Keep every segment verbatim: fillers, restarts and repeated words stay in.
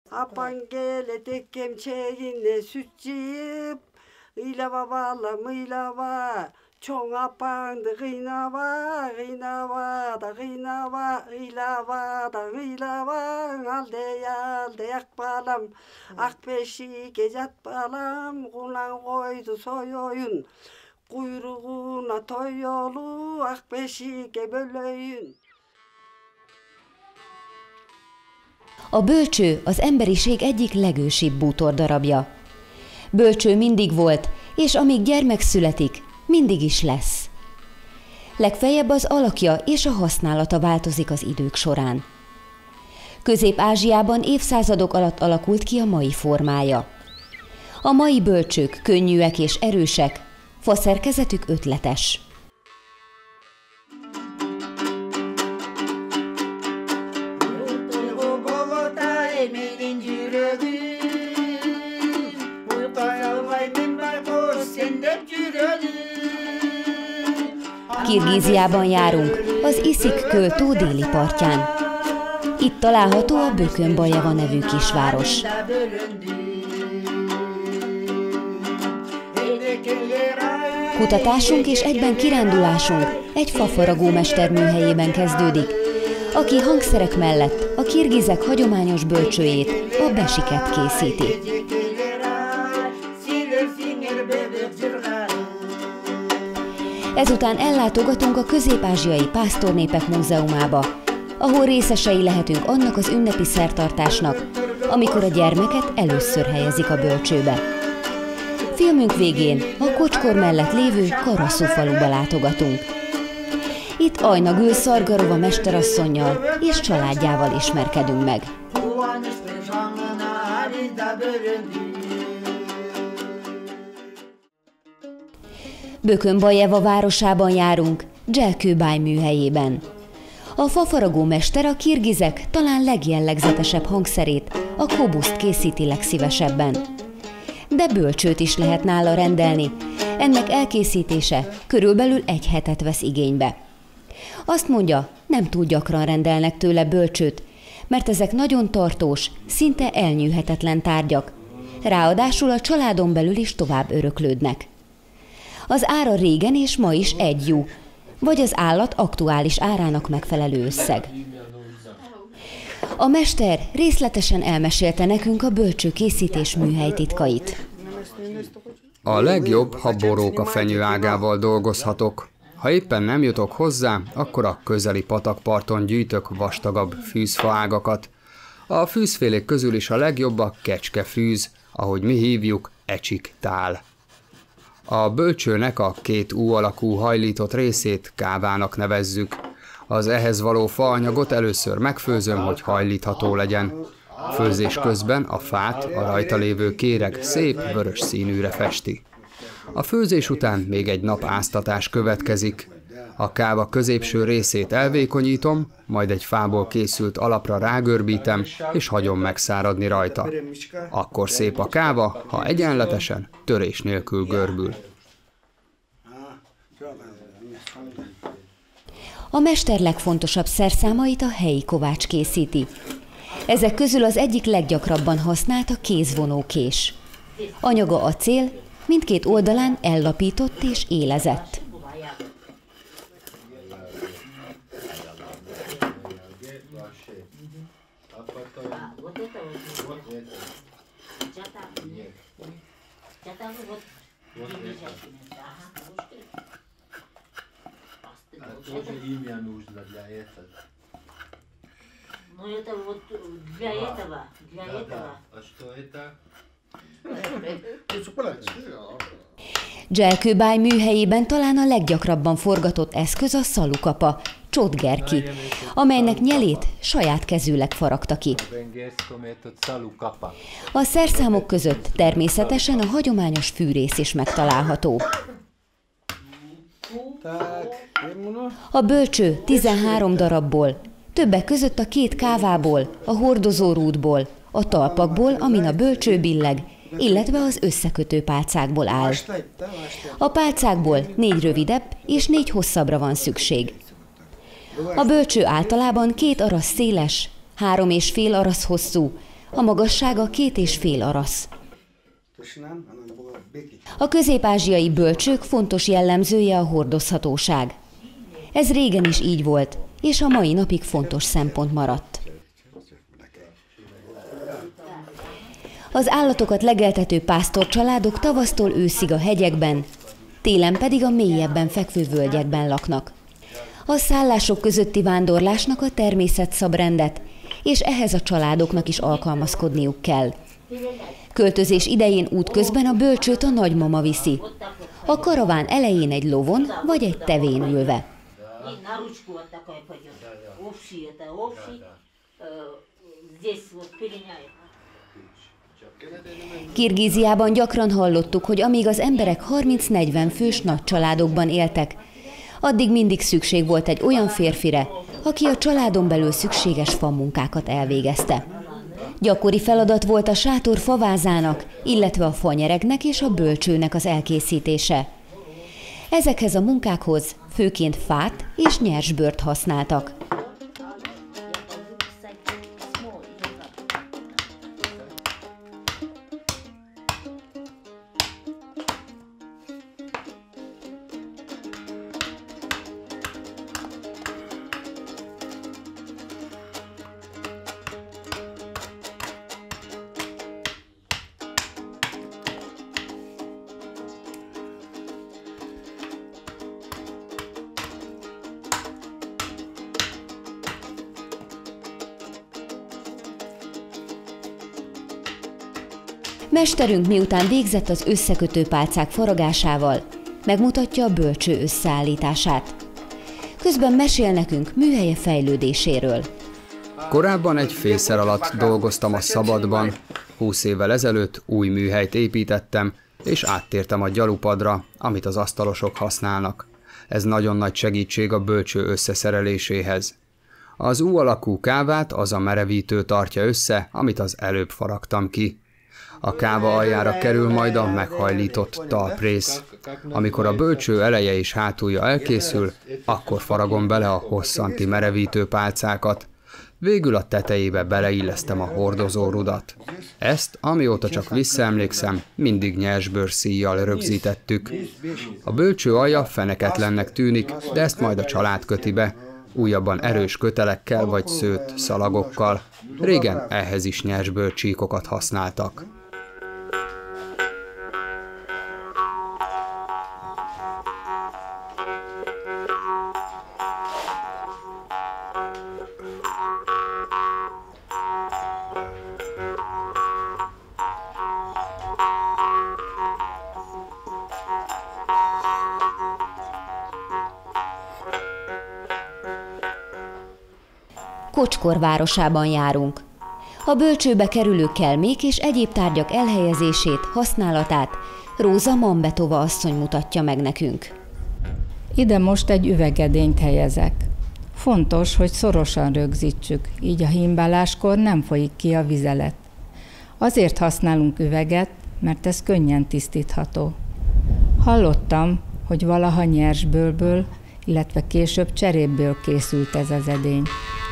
Apan gele tekkem çeyine süt cip, ilava balım ilava, çoğ apandı kıynava, kıynava da kıynava, ilava da ilava, alde alde yak balam, ak beşi gecet balam, kulan koydu soyoyun, kuyruğuna toy yolu, ak beşi gebölöyün. A bölcső az emberiség egyik legősibb bútordarabja. Bölcső mindig volt, és amíg gyermek születik, mindig is lesz. Legfeljebb az alakja és a használata változik az idők során. Közép-Ázsiában évszázadok alatt alakult ki a mai formája. A mai bölcsők könnyűek és erősek, faszerkezetük ötletes. Kirgíziában járunk, az Iszik-köl tó déli partján. Itt található a Bökön-Bajeva nevű kisváros. Kutatásunk és egyben kirándulásunk egy fafaragó mester műhelyében kezdődik, aki hangszerek mellett a kirgizek hagyományos bölcsőjét, a besiket készíti. Ezután ellátogatunk a Közép-ázsiai Pásztornépek Múzeumába, ahol részesei lehetünk annak az ünnepi szertartásnak, amikor a gyermeket először helyezik a bölcsőbe. Filmünk végén a Kocskor mellett lévő Karaszú faluba látogatunk. Itt Ajna Gül Szargarova mesterasszonnyal és családjával ismerkedünk meg. Bökön-Bajeva városában járunk, Dzselkőbáj műhelyében. A fafaragó mester a kirgizek talán legjellegzetesebb hangszerét, a kobuszt készíti legszívesebben. De bölcsőt is lehet nála rendelni, ennek elkészítése körülbelül egy hetet vesz igénybe. Azt mondja, nem túl gyakran rendelnek tőle bölcsőt, mert ezek nagyon tartós, szinte elnyűhetetlen tárgyak, ráadásul a családon belül is tovább öröklődnek. Az ára régen és ma is egy jú, vagy az állat aktuális árának megfelelő összeg. A mester részletesen elmesélte nekünk a bölcsőkészítés műhelytitkait. A legjobb, ha borókafenyő ágával dolgozhatok. Ha éppen nem jutok hozzá, akkor a közeli patakparton gyűjtök vastagabb fűzfa ágakat. A fűzfélék közül is a legjobb a kecskefűz, ahogy mi hívjuk, ecsik tál. A bölcsőnek a két ú alakú hajlított részét kávának nevezzük. Az ehhez való faanyagot először megfőzöm, hogy hajlítható legyen. Főzés közben a fát a rajta lévő kéreg szép vörös színűre festi. A főzés után még egy nap áztatás következik. A káva középső részét elvékonyítom, majd egy fából készült alapra rágörbítem, és hagyom megszáradni rajta. Akkor szép a káva, ha egyenletesen, törés nélkül görbül. A mester legfontosabb szerszámait a helyi kovács készíti. Ezek közül az egyik leggyakrabban használt a kézvonókés. Anyaga acél, mindkét oldalán ellapított és élezett. Dzselkőbáj műhelyében talán a leggyakrabban forgatott eszköz a szalukapa, csotgerki, amelynek nyelét saját kezűleg faragta ki. A szerszámok között természetesen a hagyományos fűrész is megtalálható. A bölcső tizenhárom darabból, többek között a két kávából, a hordozórúdból, a talpakból, amin a bölcső billeg, illetve az összekötő pálcákból áll. A pálcákból négy rövidebb és négy hosszabbra van szükség. A bölcső általában két arasz széles, három és fél arasz hosszú, a magassága két és fél arasz. A közép-ázsiai bölcsők fontos jellemzője a hordozhatóság. Ez régen is így volt, és a mai napig fontos szempont maradt. Az állatokat legeltető pásztorcsaládok tavasztól őszig a hegyekben, télen pedig a mélyebben fekvő völgyekben laknak. A szállások közötti vándorlásnak a természet szab rendet, és ehhez a családoknak is alkalmazkodniuk kell. Költözés idején útközben a bölcsőt a nagymama viszi. A karaván elején egy lovon vagy egy tevén ülve. Kirgíziában gyakran hallottuk, hogy amíg az emberek harminc-negyven fős nagy családokban éltek, addig mindig szükség volt egy olyan férfire, aki a családon belül szükséges famunkákat elvégezte. Gyakori feladat volt a sátor favázának, illetve a fanyeregnek és a bölcsőnek az elkészítése. Ezekhez a munkákhoz főként fát és nyersbőrt használtak. Mesterünk miután végzett az összekötő pálcák faragásával, megmutatja a bölcső összeállítását. Közben mesél nekünk műhelye fejlődéséről. Korábban egy fészer alatt dolgoztam a szabadban, húsz évvel ezelőtt új műhelyt építettem, és áttértem a gyalupadra, amit az asztalosok használnak. Ez nagyon nagy segítség a bölcső összeszereléséhez. Az U alakú kávát az a merevítő tartja össze, amit az előbb faragtam ki. A káva aljára kerül majd a meghajlított talprész. Amikor a bölcső eleje és hátulja elkészül, akkor faragom bele a hosszanti merevítő pálcákat. Végül a tetejébe beleillesztem a hordozórudat. Ezt, amióta csak visszaemlékszem, mindig nyersbőrszíjjal rögzítettük. A bölcső alja feneketlennek tűnik, de ezt majd a család köti be, újabban erős kötelekkel vagy szőtt szalagokkal. Régen ehhez is nyersbőrcsíkokat használtak. Kocskor városában járunk. A bölcsőbe kerülő kelmék és egyéb tárgyak elhelyezését, használatát Róza Mambetova asszony mutatja meg nekünk. Ide most egy üvegedényt helyezek. Fontos, hogy szorosan rögzítsük, így a hímbáláskor nem folyik ki a vizelet. Azért használunk üveget, mert ez könnyen tisztítható. Hallottam, hogy valaha nyersbőrből, illetve később cserépből készült ez az edény.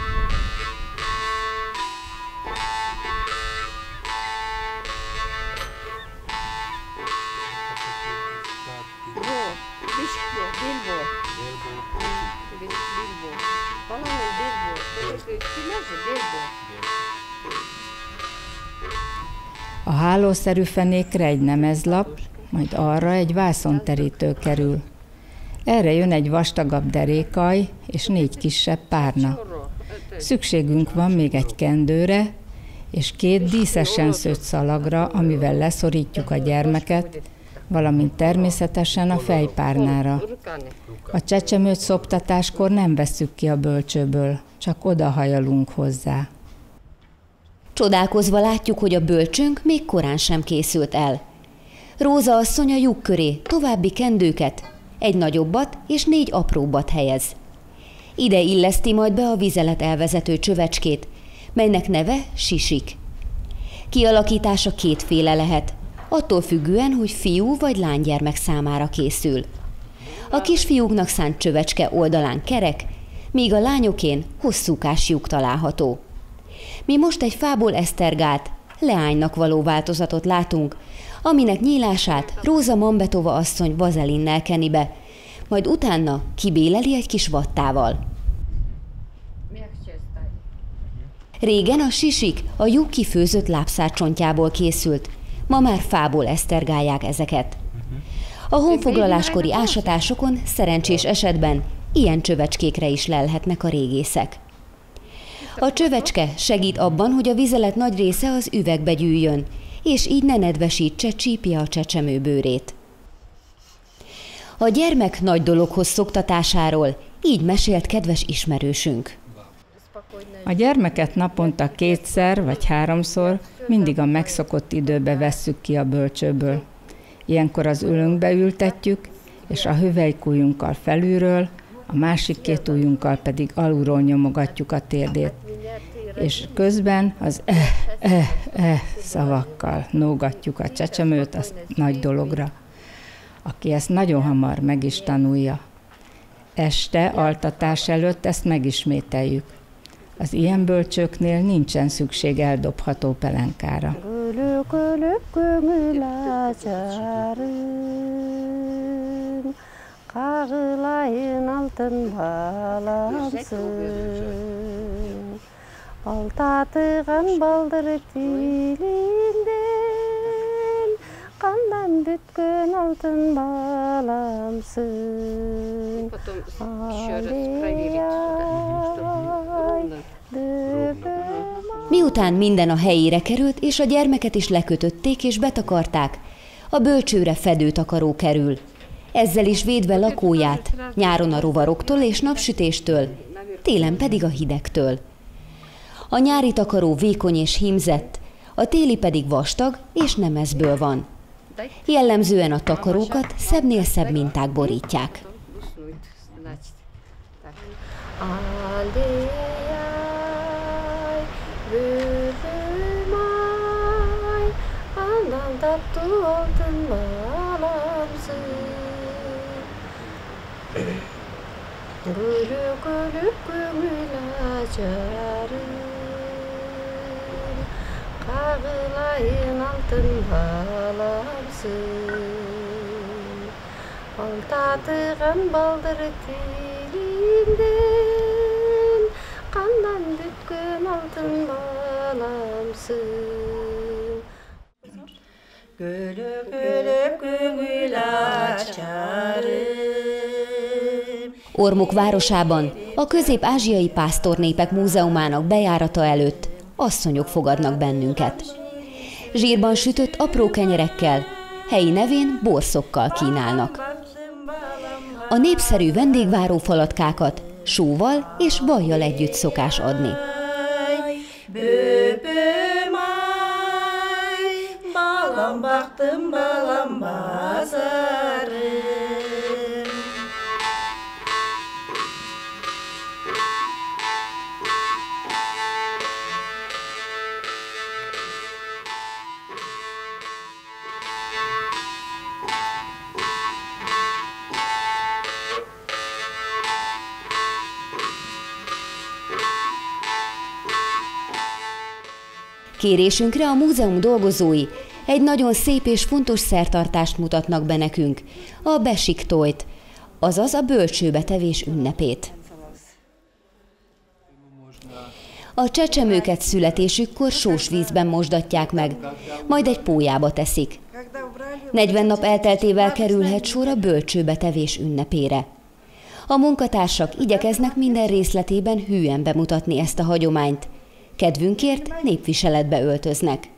A hálószerű fenékre egy nemezlap, majd arra egy vászonterítő kerül. Erre jön egy vastagabb derékaj és négy kisebb párna. Szükségünk van még egy kendőre és két díszesen szőtt szalagra, amivel leszorítjuk a gyermeket, valamint természetesen a fejpárnára. A csecsemőt szoptatáskor nem vesszük ki a bölcsőből, csak odahajalunk hozzá. Csodálkozva látjuk, hogy a bölcsőnk még korán sem készült el. Róza asszony a lyuk köré további kendőket, egy nagyobbat és négy apróbbat helyez. Ide illeszti majd be a vizelet elvezető csövecskét, melynek neve sisik. Kialakítása kétféle lehet, attól függően, hogy fiú vagy lánygyermek számára készül. A kisfiúknak szánt csövecske oldalán kerek, míg a lányokén hosszúkás lyuk található. Mi most egy fából esztergált, leánynak való változatot látunk, aminek nyílását Róza Mambetova asszony vazelinnel keni be, majd utána kibéleli egy kis vattával. Régen a sisik a jó kifőzött lábszárcsontjából készült, ma már fából esztergálják ezeket. A honfoglaláskori ásatásokon szerencsés esetben ilyen csövecskékre is lelhetnek a régészek. A csövecske segít abban, hogy a vizelet nagy része az üvegbe gyűjjön, és így ne nedvesítse csípje a csecsemő bőrét. A gyermek nagy dologhoz szoktatásáról így mesélt kedves ismerősünk. A gyermeket naponta kétszer vagy háromszor mindig a megszokott időbe vesszük ki a bölcsőből. Ilyenkor az ölünkbe ültetjük, és a hüvelykujjunkkal felülről, a másik két ujjunkkal pedig alulról nyomogatjuk a térdét. És közben az eh, eh, eh szavakkal nógatjuk a csecsemőt a nagy dologra, aki ezt nagyon hamar meg is tanulja. Este, altatás előtt ezt megismételjük. Az ilyen bölcsőknél nincsen szükség eldobható pelenkára. Altatıgan baldır tilinden, kandan bütkün altın balamsın. Miután minden a helyére került, és a gyermeket is lekötötték és betakarták, a bölcsőre fedőtakaró kerül. Ezzel is védve lakóját, nyáron a rovaroktól és napsütéstől, télen pedig a hidegtől. A nyári takaró vékony és hímzett, a téli pedig vastag és nemezből van. Jellemzően a takarókat szebbnél szebb minták borítják. Kağılayın altın balamsın, altatıgan baldır tilinden, kandan bütkün altın balamsın. Gülüp gülüp göngül açarım. Ormuk városában, a Közép-Ázsiai Pásztornépek Múzeumának bejárata előtt asszonyok fogadnak bennünket. Zsírban sütött apró kenyerekkel, helyi nevén borszokkal kínálnak. A népszerű vendégváró falatkákat sóval és vajjal együtt szokás adni. Kérésünkre a múzeum dolgozói egy nagyon szép és fontos szertartást mutatnak be nekünk, a besiktojt, azaz a bölcsőbetevés ünnepét. A csecsemőket születésükkor sós vízben mosdatják meg, majd egy pólyába teszik. negyven nap elteltével kerülhet sor a bölcsőbetevés ünnepére. A munkatársak igyekeznek minden részletében hűen bemutatni ezt a hagyományt. Kedvünkért népviseletbe öltöznek.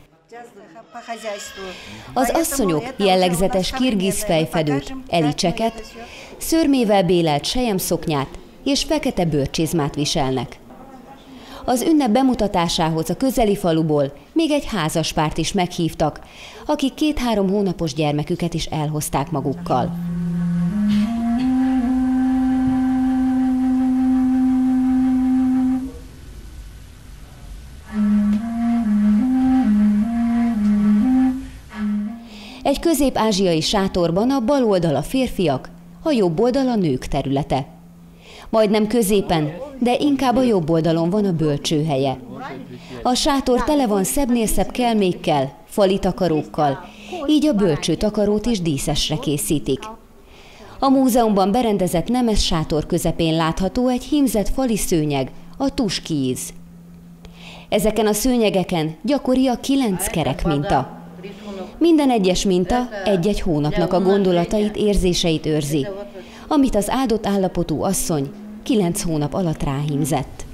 Az asszonyok jellegzetes kirgiz fejfedőt, elicseket, szőrmével bélelt selyemszoknyát és fekete bőrcsizmát viselnek. Az ünnep bemutatásához a közeli faluból még egy házaspárt is meghívtak, akik két-három hónapos gyermeküket is elhozták magukkal. Egy közép-ázsiai sátorban a bal oldal a férfiak, a jobb oldal a nők területe. Majdnem középen, de inkább a jobb oldalon van a bölcső helye. A sátor tele van szebbnél szebb kelmékkel, fali takarókkal, így a bölcső takarót is díszesre készítik. A múzeumban berendezett nemes sátor közepén látható egy hímzett fali szőnyeg, a tuskíz. Ezeken a szőnyegeken gyakori a kilenc kerek minta. Minden egyes minta egy-egy hónapnak a gondolatait, érzéseit őrzi, amit az áldott állapotú asszony kilenc hónap alatt ráhímzett.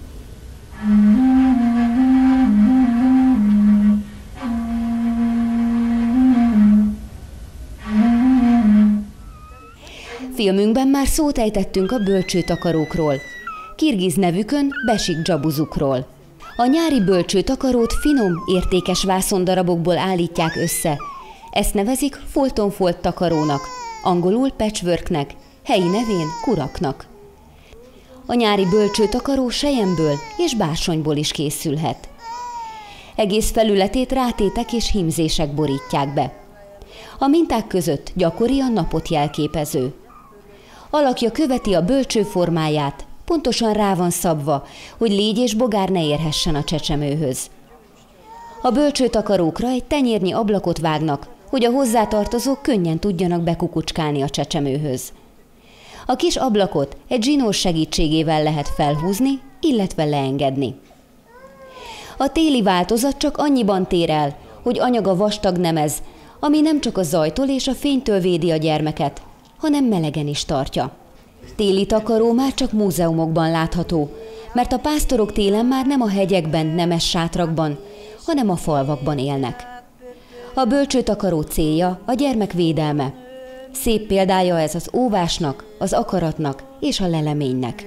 Filmünkben már szót ejtettünk a bölcsőtakarókról, kirgiz nevükön besik dzsabuzukról. A nyári bölcsőtakarót finom, értékes vászondarabokból állítják össze. Ezt nevezik Fulton-fold takarónak, angolul patchworknek, helyi nevén kuraknak. A nyári bölcsőtakaró selyemből és bársonyból is készülhet. Egész felületét rátétek és hímzések borítják be. A minták között gyakori a napot jelképező. Alakja követi a bölcső formáját, pontosan rá van szabva, hogy légy és bogár ne érhessen a csecsemőhöz. A bölcsőtakarókra egy tenyérnyi ablakot vágnak, hogy a hozzátartozók könnyen tudjanak bekukucskálni a csecsemőhöz. A kis ablakot egy zsinór segítségével lehet felhúzni, illetve leengedni. A téli változat csak annyiban tér el, hogy anyaga vastag nemez, ami nem csak a zajtól és a fénytől védi a gyermeket, hanem melegen is tartja. Téli takaró már csak múzeumokban látható, mert a pásztorok télen már nem a hegyekben, nemes sátrakban, hanem a falvakban élnek. A bölcsőtakaró célja a gyermek védelme. Szép példája ez az óvásnak, az akaratnak és a leleménynek.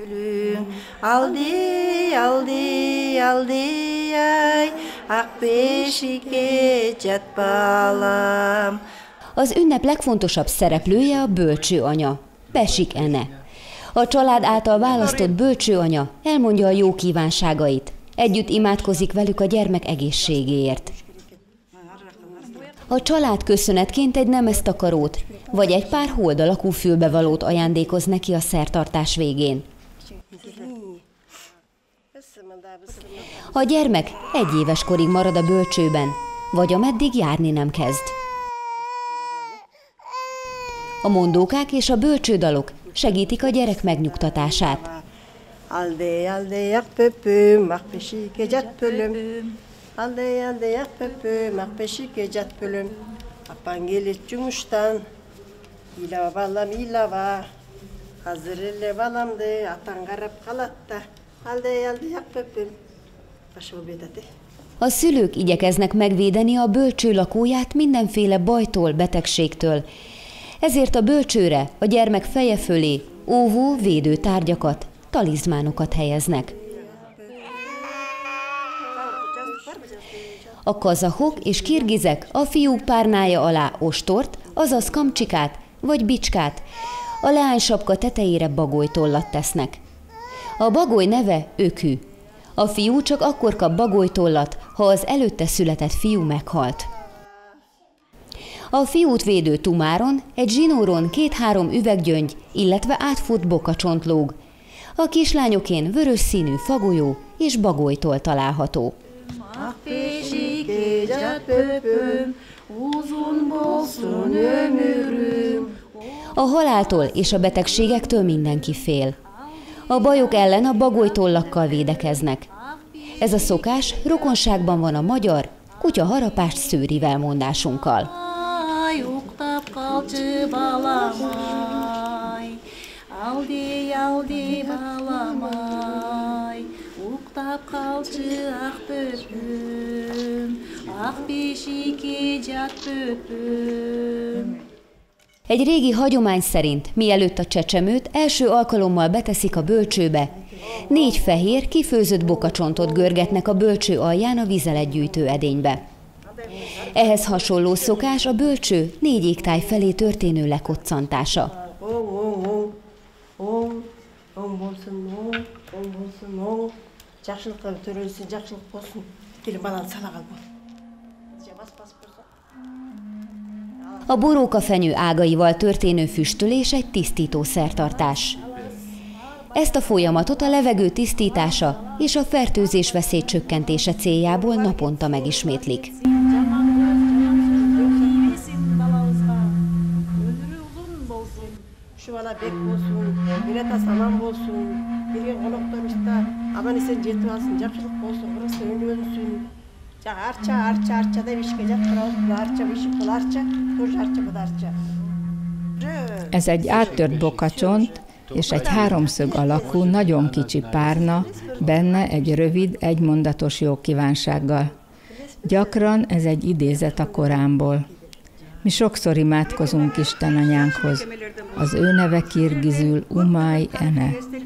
Aldi, aldi, aldi, ay, akbésike csatbalam. Az ünnep legfontosabb szereplője a bölcsőanya, Besik Ene. A család által választott bölcsőanya elmondja a jó kívánságait, együtt imádkozik velük a gyermek egészségéért. A család köszönetként egy nemesztakarót, vagy egy pár hold alakú fülbevalót ajándékoz neki a szertartás végén. A gyermek egy éves korig marad a bölcsőben, vagy ameddig járni nem kezd. A mondókák és a bölcsődalok segítik a gyerek megnyugtatását. Alde, alde, yakpöpö, makpesike jatpölöm. Alde, alde, yakpöpö, makpesike jatpölöm. Apan gelet cumuştan, ilava balam ilava. Hazırlı balamdı, atan garap kalatta. Alde, alde, yakpöpö. Başımı bedati. A szülők igyekeznek megvédeni a bölcső lakóját mindenféle bajtól, betegségtől. Ezért a bölcsőre, a gyermek feje fölé óvó, védő tárgyakat, talizmánokat helyeznek. A kazahok és kirgizek a fiúk párnája alá ostort, azaz kamcsikát vagy bicskát, a leánysapka tetejére bagolytollat tesznek. A bagoly neve ökű. A fiú csak akkor kap bagolytollat, ha az előtte született fiú meghalt. A fiút védő tumáron, egy zsinóron két-három üveggyöngy, illetve átfut bokacsont lóg. A kislányokén vörös színű fagolyó és bagolytól található. A haláltól és a betegségektől mindenki fél. A bajok ellen a bagolytollakkal védekeznek. Ez a szokás rokonságban van a magyar kutyaharapást szőrivel mondásunkkal. Aldi, aldi balamay, uktap kalçı ak böpüm, ak besike jat böpüm. Egy régi hagyomány szerint, mielőtt a csecsemőt első alkalommal beteszik a bölcsőbe, négy fehér, kifőzött bokacsontot görgetnek a bölcső alján a vizeletgyűjtő edénybe. Ehhez hasonló szokás a bölcső négy égtáj felé történő lekoccantása. A borókafenyő ágaival történő füstölés egy tisztító szertartás. Ezt a folyamatot a levegő tisztítása és a fertőzés veszély csökkentése céljából naponta megismétlik. Şu bana bek olsun, bire de saman olsun, bire konuklarımızda aman isen jetip alsın, жақсылық болсын, қырғысы өнөсүн. Жа арча, арча, арчада бешке жатқырауыз, бұл арча, бешік бұл archa, тоже archa, бұл archa. Ez egy áttört bokacsont és egy háromszög alakú, nagyon kicsi párna, benne egy rövid, egymondatos jókívánsággal. Gyakran ez egy idézet a Koránból. Mi sokszor imádkozunk Isten anyánkhoz. Az ő neve kirgizül Umay Ene.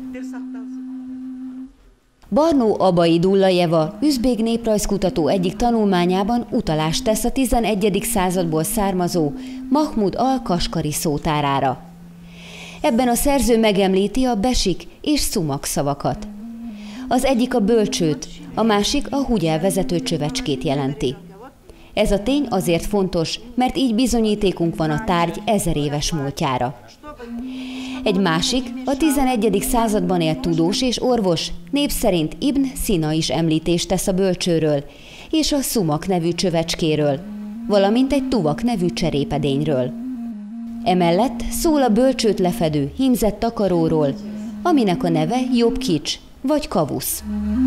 Barnó Abai Dullajeva, üzbég néprajzkutató egyik tanulmányában utalást tesz a tizenegyedik századból származó Mahmud al-Kaskari szótárára. Ebben a szerző megemlíti a besik és szumak szavakat. Az egyik a bölcsőt, a másik a húgyel vezető csövecskét jelenti. Ez a tény azért fontos, mert így bizonyítékunk van a tárgy ezer éves múltjára. Egy másik, a tizenegyedik században élt tudós és orvos, név szerint Ibn Sina is említést tesz a bölcsőről és a szumak nevű csövecskéről, valamint egy tuvak nevű cserépedényről. Emellett szól a bölcsőt lefedő hímzett takaróról, aminek a neve Jobb-kics vagy kavusz.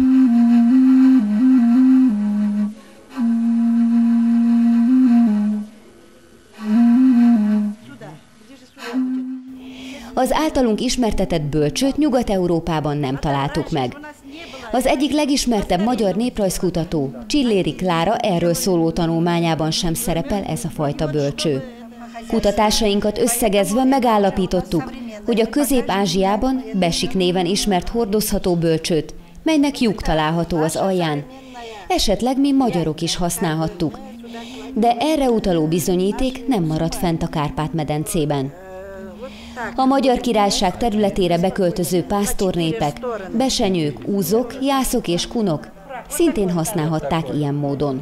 Az általunk ismertetett bölcsőt Nyugat-Európában nem találtuk meg. Az egyik legismertebb magyar néprajzkutató, Csilléri Klára erről szóló tanulmányában sem szerepel ez a fajta bölcső. Kutatásainkat összegezve megállapítottuk, hogy a Közép-Ázsiában besik néven ismert hordozható bölcsőt, melynek lyuk található az alján, esetleg mi magyarok is használhattuk, de erre utaló bizonyíték nem maradt fent a Kárpát-medencében. A Magyar Királyság területére beköltöző pásztornépek, besenyők, úzok, jászok és kunok szintén használhatták ilyen módon.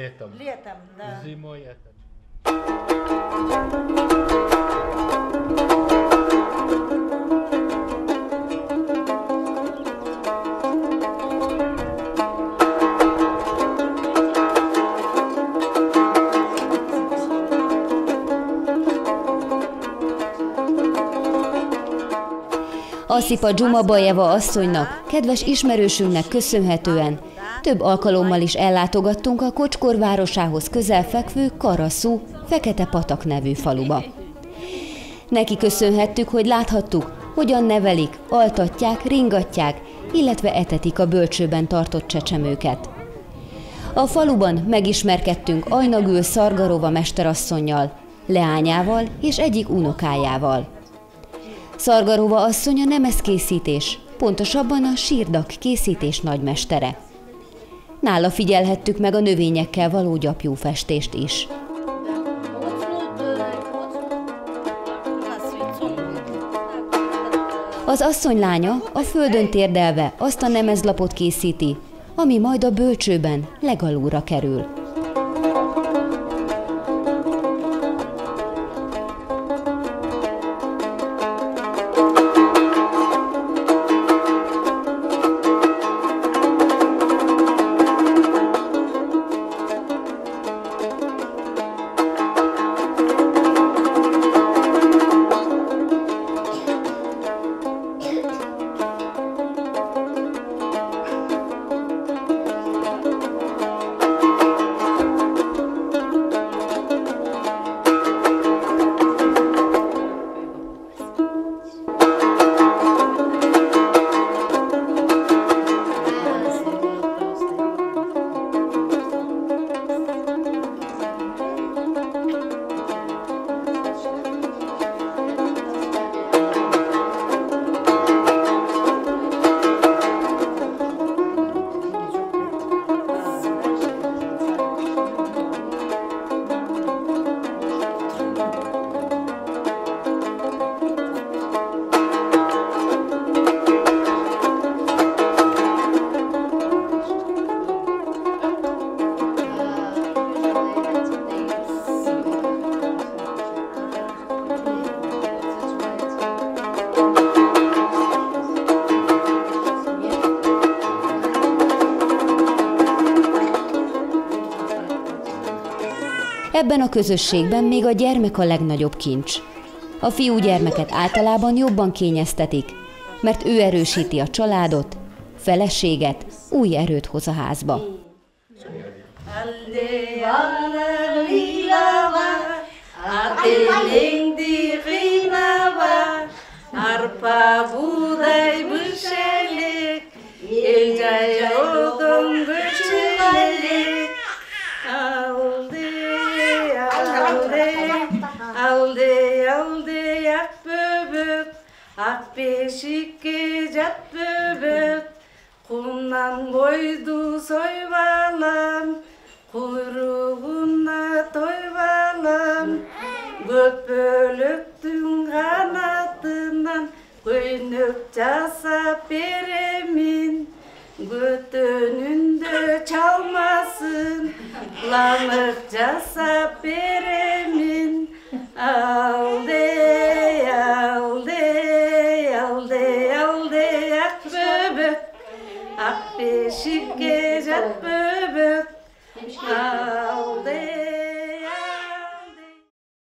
Asszipa Dzsumabajeva asszonynak, kedves ismerősünknek köszönhetően több alkalommal is ellátogattunk a Kocskor városához közel fekvő Karaszú, Fekete-patak nevű faluba. Neki köszönhettük, hogy láthattuk, hogyan nevelik, altatják, ringatják, illetve etetik a bölcsőben tartott csecsemőket. A faluban megismerkedtünk Ajnagül Szargarova mesterasszonnyal, leányával és egyik unokájával. Szargarova asszony a nemeszkészítés, pontosabban a sírdak készítés nagymestere. Nála figyelhettük meg a növényekkel való gyapjúfestést is. Az asszony lánya a földön térdelve azt a nemezlapot készíti, ami majd a bölcsőben legalulra kerül. Ebben a közösségben még a gyermek a legnagyobb kincs. A fiúgyermeket általában jobban kényeztetik, mert ő erősíti a családot, feleséget, új erőt hoz a házba. Arpa buğday büşelik, elcay odun büşelik. Aldı, aldı, aldı, aldı ak böbük, ak beşikке jat böbük. Kumdan koydu soybalam, kuyruğuna toybalam. Göpölüktün kanatından köyünüp jasap beremin. Götününde çalmasın, lanık jasap beremin. Aldı, aldı, aldı, aldı ak böbük, ak beşikке jat böbük.